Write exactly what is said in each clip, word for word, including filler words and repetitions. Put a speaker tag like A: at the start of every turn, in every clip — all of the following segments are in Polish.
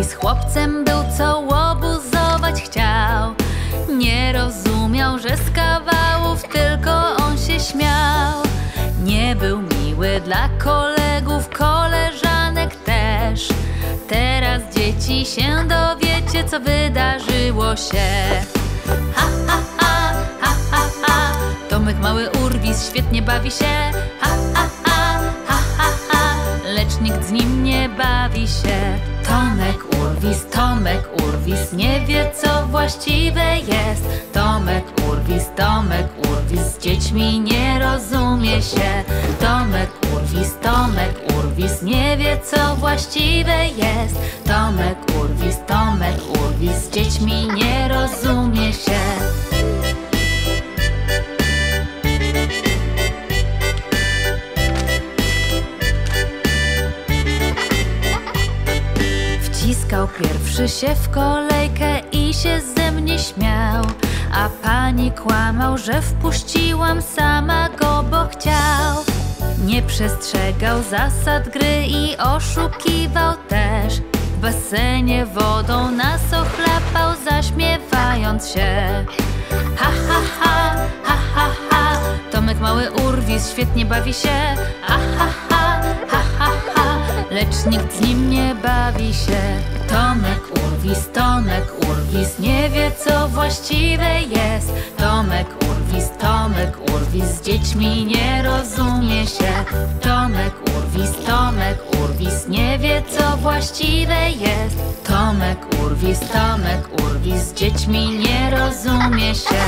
A: Urwis chłopcem był, co łobuzować chciał. Nie rozumiał, że z kawałów tylko on się śmiał. Nie był miły dla kolegów, koleżanek też. Teraz dzieci się dowiecie, co wydarzyło się. Ha, ha, ha, ha, ha, ha. Tomek mały Urwis świetnie bawi się. Ha, ha, ha, ha, ha, ha. Lecz nikt z nim nie bawi się. Tomek Urwis, Tomek Urwis nie wie, co właściwe jest. Tomek Urwis, Tomek Urwis z dziećmi nie rozumie się. Tomek Urwis, Tomek Urwis nie wie, co właściwe jest. Tomek Urwis, Tomek Urwis z dziećmi nie rozumie się. Wciskał pierwszy się w kolejkę i się ze mnie śmiał. A pani kłamał, że wpuściłam sama go, bo chciał. Nie przestrzegał zasad gry i oszukiwał też. W basenie wodą nas ochlapał, zaśmiewając się. Ha, ha, ha, ha, ha, ha. Tomek mały Urwis świetnie bawi się. Ha, ha, ha, ha, ha, ha. Lecz nikt z nim nie bawi się. Tomek Urwis, Tomek Urwis nie wie, co właściwe jest. Tomek Urwis, Tomek Urwis z dziećmi nie rozumie się. Tomek Urwis, Tomek Urwis nie wie, co właściwe jest. Tomek Urwis, Tomek Urwis z dziećmi nie rozumie się.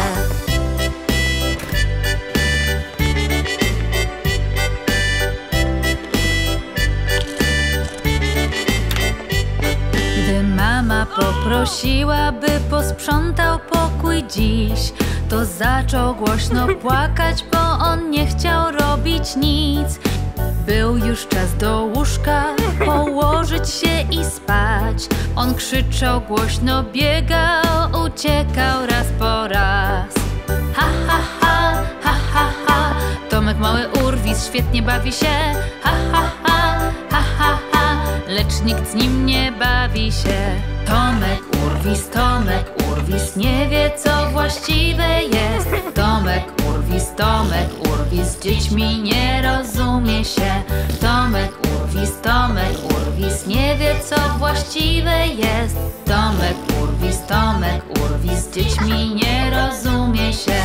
A: Mama poprosiła, by posprzątał pokój dziś, to zaczął głośno płakać, bo on nie chciał robić nic. Był już czas do łóżka, położyć się i spać. On krzyczał głośno, biegał, uciekał raz po raz. Ha, ha, ha, ha, ha, ha. Tomek mały Urwis świetnie bawi się. Ha, ha, ha, ha, ha, ha. Lecz nikt z nim nie bawi się. Tomek Urwis, Tomek Urwis nie wie, co właściwe jest. Tomek Urwis, Tomek Urwis z dziećmi nie rozumie się. Tomek Urwis, Tomek Urwis nie wie, co właściwe jest. Tomek Urwis, Tomek Urwis z dziećmi nie rozumie się.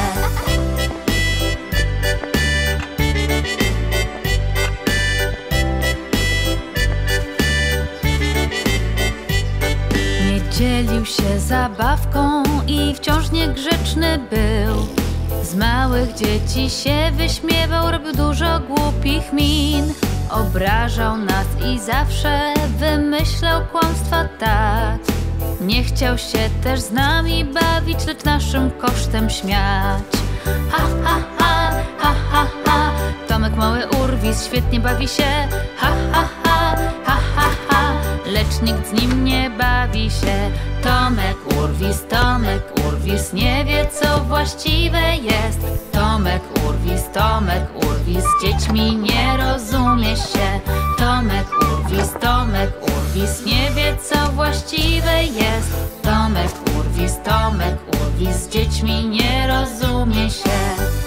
A: Dzielił się zabawką i wciąż niegrzeczny był. Z małych dzieci się wyśmiewał, robił dużo głupich min. Obrażał nas i zawsze wymyślał kłamstwa tak. Nie chciał się też z nami bawić, lecz naszym kosztem śmiać. Ha, ha, ha, ha, ha, ha. Tomek mały Urwis świetnie bawi się. Ha, ha, ha, ha, ha, ha. Lecz nikt z nim nie bawi się. Tomek Urwis, Tomek Urwis nie wie, co właściwe jest. Tomek Urwis, Tomek Urwis z dziećmi nie rozumie się. Tomek Urwis, Tomek Urwis nie wie, co właściwe jest. Tomek Urwis, Tomek Urwis z dziećmi nie rozumie się.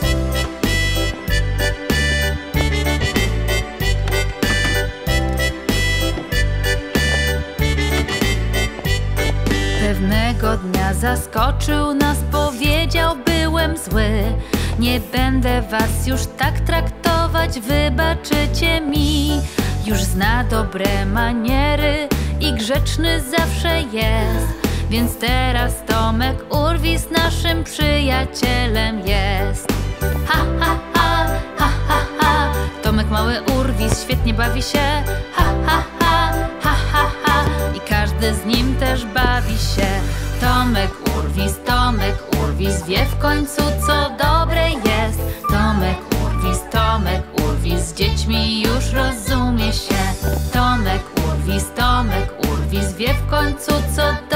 A: Pewnego dnia zaskoczył nas, powiedział, byłem zły. Nie będę was już tak traktować, wybaczycie mi. Już zna dobre maniery i grzeczny zawsze jest. Więc teraz Tomek Urwis naszym przyjacielem jest. Ha, ha, ha, ha, ha, ha. Tomek mały Urwis świetnie bawi się. Ha, ha, ha, ha, ha, ha. I każdy z nim też bawi się. Tomek Urwis, Tomek Urwis wie w końcu, co dobre jest. Tomek Urwis, Tomek Urwis z dziećmi już rozumie się. Tomek Urwis, Tomek Urwis wie w końcu, co